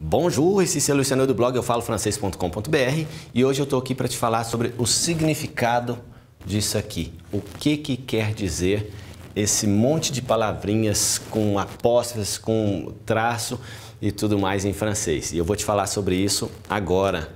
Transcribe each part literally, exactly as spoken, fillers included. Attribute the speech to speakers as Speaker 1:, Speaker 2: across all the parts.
Speaker 1: Bonjour, esse é o Luciano do blog eu falo francês ponto com ponto br e hoje eu estou aqui para te falar sobre o significado disso aqui. O que que quer dizer esse monte de palavrinhas com apóstrofes, com traço e tudo mais em francês. E eu vou te falar sobre isso agora.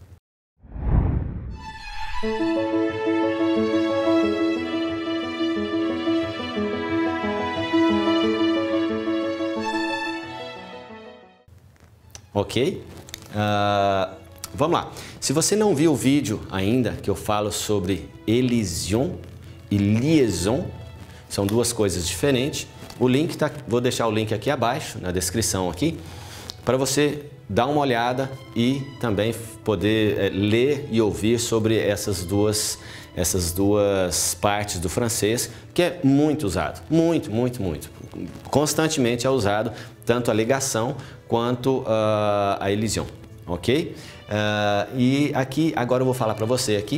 Speaker 1: Ok? Uh, vamos lá. Se você não viu o vídeo ainda que eu falo sobre elision e liaison, são duas coisas diferentes. O link tá, vou deixar o link aqui abaixo, na descrição aqui, para você dar uma olhada e também poder é, ler e ouvir sobre essas duas, essas duas partes do francês, que é muito usado, muito, muito, muito. Constantemente é usado tanto a ligação quanto uh, a elision, ok? Uh, e aqui, agora eu vou falar para você aqui,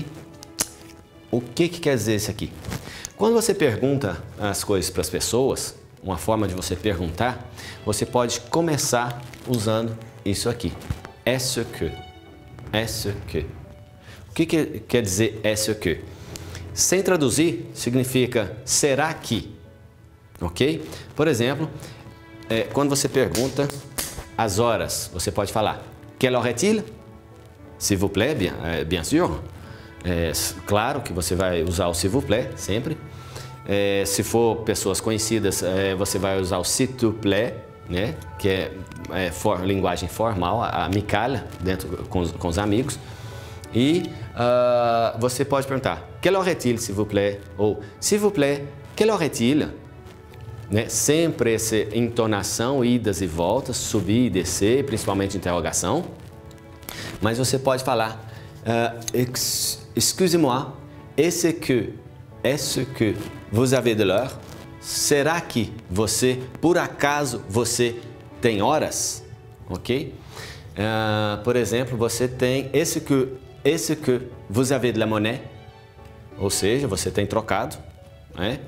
Speaker 1: o que que quer dizer isso aqui? Quando você pergunta as coisas para as pessoas, uma forma de você perguntar, você pode começar usando isso aqui. Est-ce que? Est-ce que? O que que quer dizer est-ce que? Sem traduzir, significa será que? Ok? Por exemplo, é, quando você pergunta as horas, você pode falar quelle heure est-il? S'il vous plaît, bien, bien sûr. É, claro que você vai usar o s'il vous plaît sempre. É, se for pessoas conhecidas, é, você vai usar o s'il te plaît, né? Que é, é for, linguagem formal, amicale, dentro com os, com os amigos. E uh, você pode perguntar quelle heure est-il, s'il vous plaît? Ou s'il vous plaît, quelle heure est-il? Né? Sempre essa entonação, idas e voltas, subir e descer, principalmente interrogação. Mas você pode falar uh, excusez-moi, est-ce que, est-ce que vous avez de l'heure? Será que você, por acaso, você tem horas? Ok? Uh, por exemplo, você tem est-ce que, est-ce que vous avez de la monnaie? Ou seja, você tem trocado, né?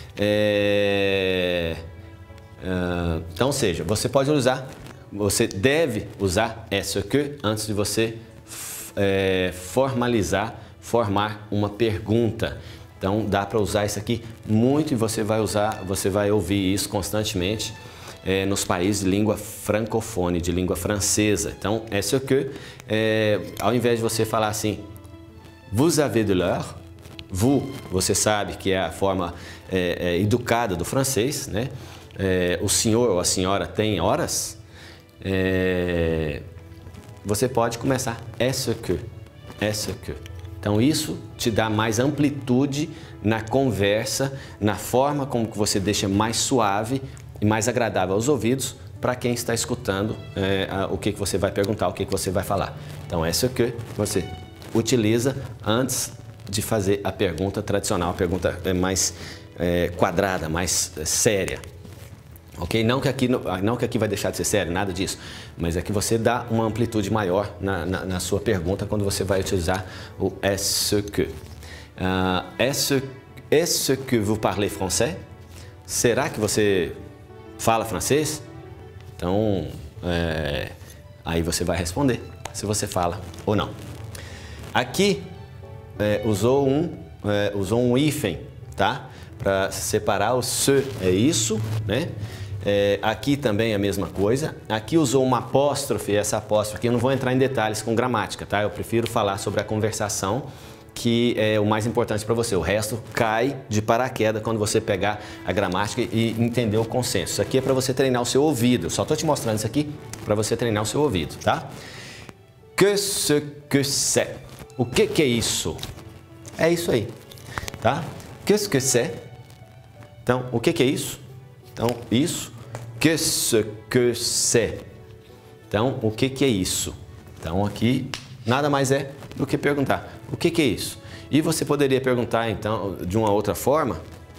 Speaker 1: É, uh, então, seja, você pode usar, você deve usar est-ce que antes de você é, formalizar, formar uma pergunta. Então, dá para usar isso aqui muito e você vai usar, você vai ouvir isso constantemente é, nos países de língua francofone, de língua francesa. Então, est-ce que, é, ao invés de você falar assim, vous avez de l'heure, vous, você sabe que é a forma é, é, educada do francês, né? É, o senhor ou a senhora tem horas, é, você pode começar est-ce que, est-ce que. Então isso te dá mais amplitude na conversa, na forma como que você deixa mais suave e mais agradável aos ouvidos para quem está escutando é, a, o que, que você vai perguntar, o que, que você vai falar. Então est-ce que você utiliza antes de fazer a pergunta tradicional, a pergunta mais é, quadrada, mais é, séria. Ok? Não que, aqui, não que aqui vai deixar de ser sério, nada disso, mas é que você dá uma amplitude maior na, na, na sua pergunta quando você vai utilizar o est-ce que. Uh, est-ce, est-ce que vous parlez français? Será que você fala francês? Então, é, aí você vai responder se você fala ou não. Aqui, É, usou um é, usou um hífen, tá? Para separar o ce, é isso, né? É, aqui também a mesma coisa. Aqui usou uma apóstrofe, essa apóstrofe aqui eu não vou entrar em detalhes com gramática, tá? Eu prefiro falar sobre a conversação, que é o mais importante para você. O resto cai de paraquedas quando você pegar a gramática e entender o consenso. Isso aqui é para você treinar o seu ouvido. Só tô te mostrando isso aqui para você treinar o seu ouvido, tá? Que ce que c'est? O que que é isso? É isso aí, tá? Qu'est-ce que c'est? Então, o que que é isso? Então, isso. Qu'est-ce que c'est? Então, o que que é isso? Então, aqui, nada mais é do que perguntar. O que que é isso? E você poderia perguntar, então, de uma outra forma.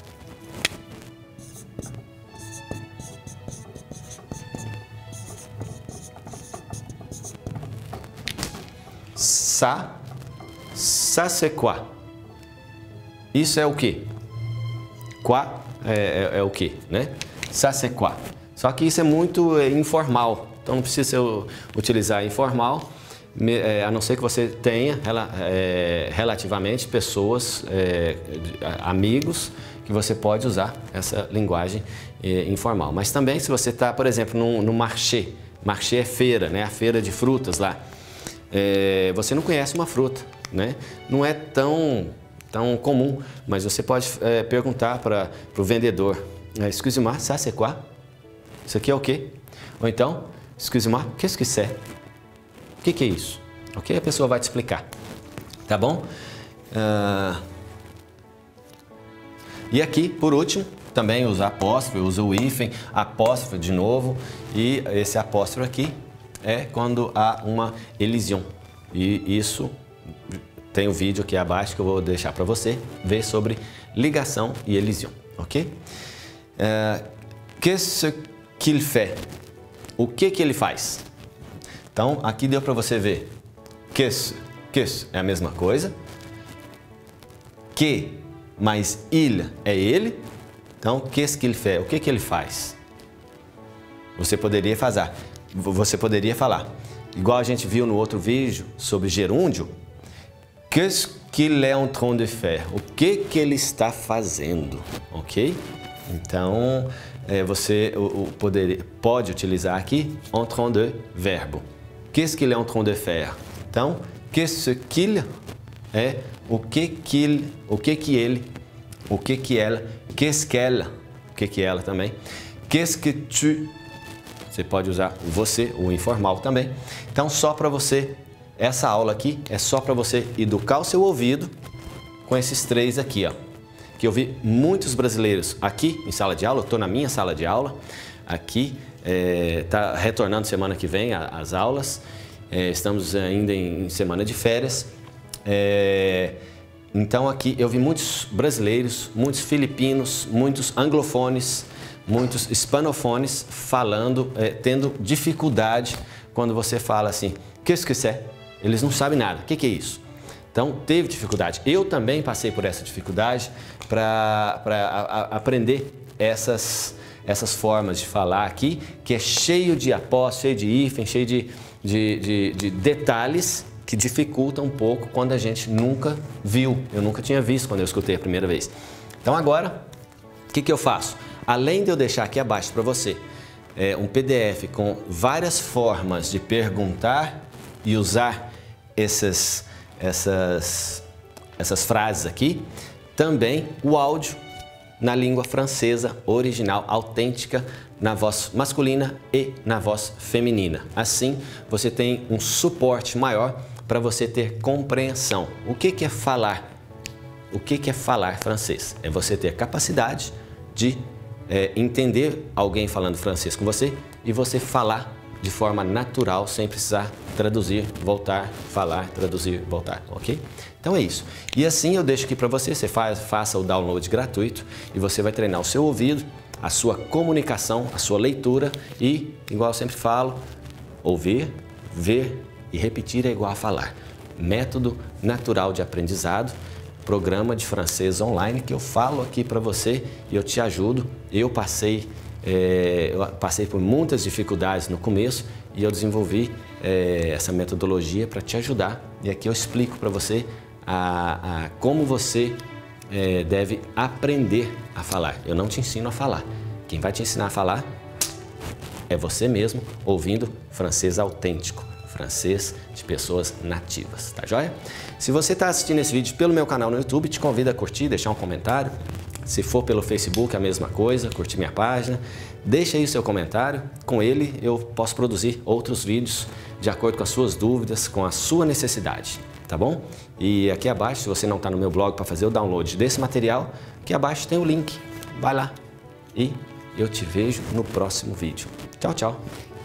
Speaker 1: Ça. Ça c'est quoi? Isso é o quê? Quoi é, é, é o quê, né? Ça c'est quoi? Só que isso é muito é, informal, então não precisa utilizar informal, a não ser que você tenha relativamente pessoas, amigos, que você pode usar essa linguagem informal. Mas também se você está, por exemplo, no, no marché, marché é feira, né? A feira de frutas lá, você não conhece uma fruta, né? Não é tão, tão comum, mas você pode perguntar para o vendedor, excusez-moi, ça c'est quoi? Isso aqui é o quê? Ou então, excusez-moi, qu'est-ce que c'est? O que, que é isso? Ok? A pessoa vai te explicar. Tá bom? Uh... E aqui, por último, também usa apóstrofe, usa o hífen, apóstrofe de novo. E esse apóstrofe aqui é quando há uma elision. E isso tem um vídeo aqui abaixo que eu vou deixar para você ver sobre ligação e elision. Ok? Uh... Qu'est-ce qu'il fait? O que que ele faz? Então, aqui deu para você ver. Qu'est-ce, qu'est-ce é a mesma coisa. Que mais il é ele. Então, qu'est-ce qu'il fait? O que que ele faz? Você poderia fazer. Você poderia falar. Igual a gente viu no outro vídeo sobre gerúndio. Qu'est-ce qu'il est en train de faire? O que que ele está fazendo? Ok? Então, é, você o, o poder, pode utilizar aqui en train de verbo. Qu'est-ce qu'il est en train de faire? Então, qu'est-ce qu'il é o que que ele, o que que ele, o que que ela, qu'est-ce qu'elle, o que que ela também. Qu'est-ce que tu, você pode usar o você, o informal também. Então, só para você, essa aula aqui é só para você educar o seu ouvido com esses três aqui, ó. Que eu vi muitos brasileiros aqui em sala de aula, eu estou na minha sala de aula, aqui, está é, retornando semana que vem as aulas, é, estamos ainda em, em semana de férias, é, então aqui eu vi muitos brasileiros, muitos filipinos, muitos anglofones, muitos hispanofones falando, é, tendo dificuldade quando você fala assim, qu'est-ce que c'est? Eles não sabem nada, o que que é isso? Então, teve dificuldade. Eu também passei por essa dificuldade para aprender essas, essas formas de falar aqui, que é cheio de apóstrofo, cheio de hífen, cheio de, de, de, de detalhes que dificultam um pouco quando a gente nunca viu. Eu nunca tinha visto quando eu escutei a primeira vez. Então, agora, o que, que eu faço? Além de eu deixar aqui abaixo para você é, um P D F com várias formas de perguntar e usar essas... Essas, essas frases aqui, também o áudio na língua francesa original, autêntica, na voz masculina e na voz feminina. Assim, você tem um suporte maior para você ter compreensão. O que que é falar? O que que é falar francês? É você ter capacidade de é, entender alguém falando francês com você e você falar de forma natural, sem precisar traduzir, voltar, falar, traduzir, voltar, ok? Então é isso. E assim eu deixo aqui para você, você faz, faça o download gratuito e você vai treinar o seu ouvido, a sua comunicação, a sua leitura e, igual eu sempre falo, ouvir, ver e repetir é igual a falar. Método natural de aprendizado, programa de francês online que eu falo aqui para você e eu te ajudo. Eu passei É, eu passei por muitas dificuldades no começo e eu desenvolvi é, essa metodologia para te ajudar. E aqui eu explico para você a, a como você é, deve aprender a falar. Eu não te ensino a falar. Quem vai te ensinar a falar é você mesmo, ouvindo francês autêntico, francês de pessoas nativas, tá joia? Se você está assistindo esse vídeo pelo meu canal no YouTube, te convido a curtir, deixar um comentário. Se for pelo Facebook, a mesma coisa, curtir minha página. Deixa aí o seu comentário. Com ele, eu posso produzir outros vídeos de acordo com as suas dúvidas, com a sua necessidade, tá bom? E aqui abaixo, se você não está no meu blog para fazer o download desse material, aqui abaixo tem o link. Vai lá e eu te vejo no próximo vídeo. Tchau, tchau!